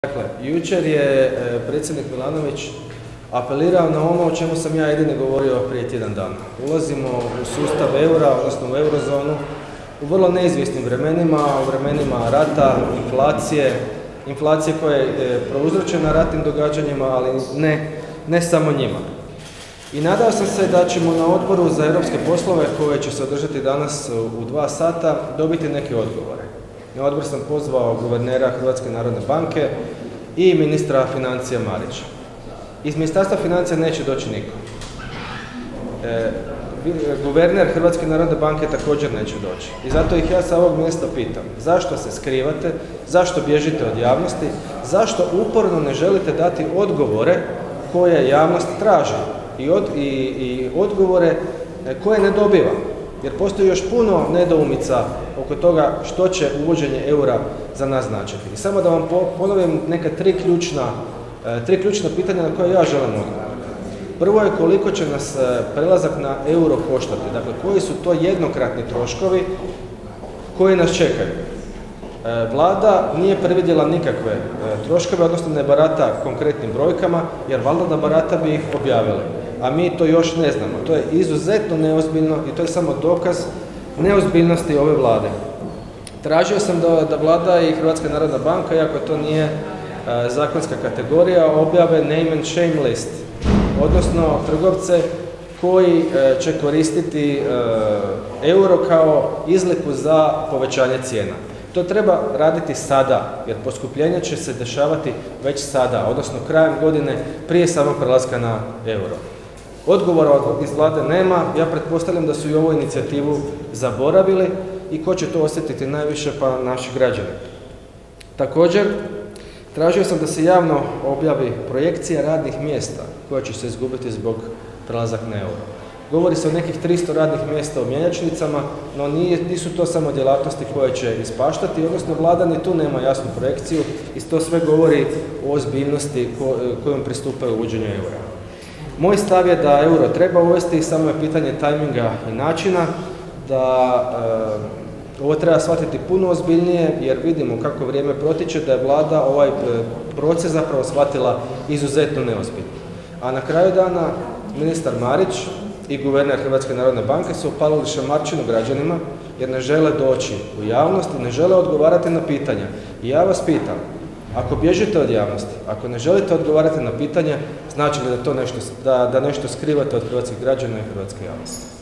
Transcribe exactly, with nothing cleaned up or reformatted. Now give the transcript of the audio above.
Dakle, jučer je predsjednik Milanović apelirao na ono o čemu sam ja jedini govorio prije tjedan dana. Ulazimo u sustav eura, odnosno u eurozonu, u vrlo neizvjesnim vremenima, u vremenima rata, inflacije, inflacije koja je prouzročena ratnim događanjima, ali ne, ne samo njima. I nadao sam se da ćemo na odboru za europske poslove, koje će se održati danas u dva sata, dobiti neke odgovore. Na odbor sam pozvao guvernera Hrvatske narodne banke i ministra financija Marića. Iz Ministarstva financija neće doći niko. E, guverner Hrvatske narodne banke također neće doći. I zato ih ja sa ovog mjesta pitam, zašto se skrivate, zašto bježite od javnosti, zašto uporno ne želite dati odgovore koje javnost traži i, od, i, i odgovore koje ne dobiva. Jer postoji još puno nedoumica oko toga što će uvođenje eura za nas značiti. I samo da vam ponovim neka tri ključna, tri ključna pitanja na koje ja želim odgovor. Prvo je koliko će nas prelazak na euro koštati, dakle koji su to jednokratni troškovi koji nas čekaju. Vlada nije predvidjela nikakve troškove, odnosno ne barata konkretnim brojkama, jer valjda da barata bi ih objavili. A mi to još ne znamo. To je izuzetno neozbiljno i to je samo dokaz neozbiljnosti ove vlade. Tražio sam da, da vlada i Hrvatska narodna banka, iako to nije e, zakonska kategorija, objave name and shame list, odnosno trgovce koji e, će koristiti e, euro kao izliku za povećanje cijena. To treba raditi sada, jer poskupljenje će se dešavati već sada, odnosno krajem godine prije samog prelaska na euro. Odgovora iz vlade nema, ja pretpostavljam da su i ovu inicijativu zaboravili i ko će to osjetiti najviše, pa naši građani. Također, tražio sam da se javno objavi projekcija radnih mjesta koja će se izgubiti zbog prelazak na euro. Govori se o nekih tristo radnih mjesta u mjenjačnicama, no nije, nisu to samo djelatnosti koje će ispaštati, odnosno vlada ni tu nema jasnu projekciju i to sve govori o ozbiljnosti ko, kojom pristupaju uvođenju eura. Moj stav je da euro treba uvesti, samo je pitanje tajminga i načina, da e, ovo treba shvatiti puno ozbiljnije, jer vidimo kako vrijeme protiče, da je vlada ovaj e, proces zapravo shvatila izuzetno neozbiljno. A na kraju dana ministar Marić i guverner Hrvatske narodne banke su opalili šamarčinu građanima, jer ne žele doći u javnost i ne žele odgovarati na pitanja. I ja vas pitam, ako bježite od javnosti, ako ne želite odgovarati na pitanja, znači li da, to nešto, da, da nešto skrivate od hrvatskih građana i hrvatske javnosti?